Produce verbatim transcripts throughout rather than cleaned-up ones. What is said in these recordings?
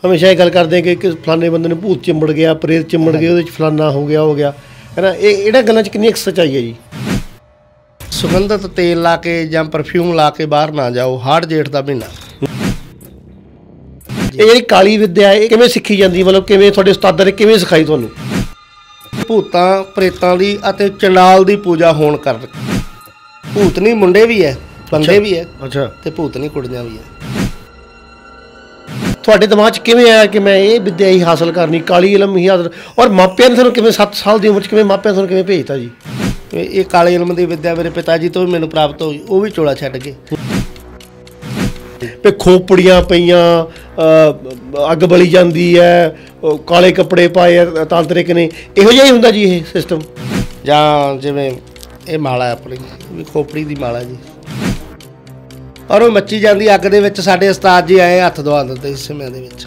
हमेशा ये गल करते हैं कि फलाने बंदे ने भूत चिंबड़ गया, प्रेत चिंबड़ गए, ਉਹਦੇ 'ਚ फलाना हो गया हो गया है ना। ਇਹ ਇਹਨਾਂ ਗੱਲਾਂ 'ਚ ਕਿੰਨੀ ਕੁ ਸੱਚਾਈ ਹੈ ਜੀ? ਸੁਗੰਧਿਤ ਤੇਲ ਲਾ ਕੇ ਜਾਂ ਪਰਫਿਊਮ ਲਾ ਕੇ ਬਾਹਰ ਨਾ ਜਾਓ, ਹਾੜ ਜੇਠ ਦਾ ਮਹੀਨਾ। ਇਹ ਜਿਹੜੀ ਕਾਲੀ ਵਿੱਦਿਆ ਇਹ ਕਿਵੇਂ ਸਿੱਖੀ ਜਾਂਦੀ, ਮਤਲਬ ਕਿਵੇਂ ਤੁਹਾਡੇ ਉਸਤਾਦਾਂ ਨੇ ਕਿਵੇਂ ਸਿਖਾਈ ਤੁਹਾਨੂੰ? ਭੂਤਾਂ ਪ੍ਰੇਤਾਂ ਦੀ ਅਤੇ ਚੰਡਾਲ ਦੀ ਪੂਜਾ ਹੋਣ ਕਰ ਭੂਤਨੀ ਮੁੰਡੇ ਵੀ ਹੈ, ਬੰਦੇ ਵੀ ਹੈ, ਅੱਛਾ, ਤੇ ਭੂਤਨੀ ਕੁੜੀਆਂ ਵੀ ਹੈ। ਤੁਹਾਡੇ ਦਿਮਾਗ 'ਚ ਕਿਵੇਂ ਆਇਆ ਕਿ ਮੈਂ ਇਹ ਵਿੱਦਿਆ ਹੀ ਹਾਸਲ ਕਰਨੀ, ਕਾਲੀ ਇਲਮ ਹੀ ਹਾਸਲ, ਔਰ ਮਾਪਿਆਂ ਨੇ ਤੁਹਾਨੂੰ ਕਿਵੇਂ ਸੱਤ ਸਾਲ ਦੀ ਉਮਰ 'ਚ ਕਿਵੇਂ ਮਾਪਿਆਂ ਤੁਹਾਨੂੰ ਕਿਵੇਂ ਭੇਜਤਾ ਜੀ? ਇਹ ਕਾਲੇ ਇਲਮ ਦੀ ਵਿੱਦਿਆ ਮੇਰੇ ਪਿਤਾ ਜੀ ਤੋਂ ਵੀ ਮੈਨੂੰ ਪ੍ਰਾਪਤ ਹੋਈ, ਉਹ ਵੀ ਚੋਲਾ ਛੱਡ ਗਏ। ਵੀ ਖੋਪੜੀਆਂ ਪਈਆਂ, ਅੱਗ ਬਲੀ ਜਾਂਦੀ ਹੈ, ਕਾਲੇ ਕੱਪੜੇ ਪਾਏ ਤਾਂਤਰਿਕ ਨੇ, ਇਹੋ ਜਿਹਾ ਹੀ ਹੁੰਦਾ ਜੀ ਇਹ ਸਿਸਟਮ? ਜਾਂ ਜਿਵੇਂ ਇਹ ਮਾਲਾ ਆਪਣੀ ਵੀ ਖੋਪੜੀ ਦੀ ਮਾਲਾ ਜੀ, ਔਰ ਉਹ ਮੱਚੀ ਜਾਂਦੀ ਅੱਗ ਦੇ ਵਿੱਚ। ਸਾਡੇ ਉਸਤਾਦ ਜੀ ਆਏ, ਹੱਥ ਦਵਾ ਦਿੰਦੇ ਇਸ ਸਮੇਂ ਦੇ ਵਿੱਚ।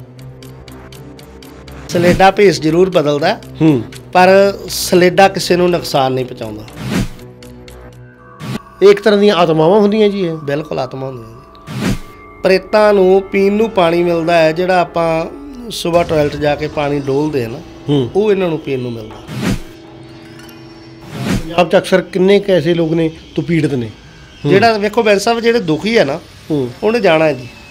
ਸਲੇਡਾ ਭੇਸ ਜ਼ਰੂਰ ਬਦਲਦਾ, ਹੂੰ, ਪਰ ਸਲੇਡਾ ਕਿਸੇ ਨੂੰ ਨੁਕਸਾਨ ਨਹੀਂ ਪਹੁੰਚਾਉਂਦਾ। ਇਹ ਇੱਕ ਤਰ੍ਹਾਂ ਦੀਆਂ ਆਤਮਾਵਾਂ ਹੁੰਦੀਆਂ ਜੀ? ਇਹ ਬਿਲਕੁਲ ਆਤਮਾ ਹੁੰਦੀਆਂ ਜੀ। ਪ੍ਰੇਤਾਂ ਨੂੰ ਪੀਣ ਨੂੰ ਪਾਣੀ ਮਿਲਦਾ ਹੈ, ਜਿਹੜਾ ਆਪਾਂ ਸੁਬਾਹ ਟਾਇਲਟ ਜਾ ਕੇ ਪਾਣੀ ਡੋਲਦੇ ਹਾਂ ਨਾ, ਹੂੰ, ਉਹ ਇਹਨਾਂ ਨੂੰ ਪੀਣ ਨੂੰ ਮਿਲਦਾ। ਪੰਜਾਬ 'ਚ ਅਕਸਰ ਕਿੰਨੇ ਕੁ ਐਸੇ ਲੋਕ ਨੇ ਜੋ ਪੀੜਤ ਨੇ? ਜਿਹੜਾ ਵੇਖੋ ਬੈਂਸ ਸਾਹਿਬ ਜਿਹੜੇ ਦੁਖੀ ਹੈ ਨਾ, ਹੂੰ, ਉਹਨੇ ਜਾਣਾ ਹੈ ਜੀ।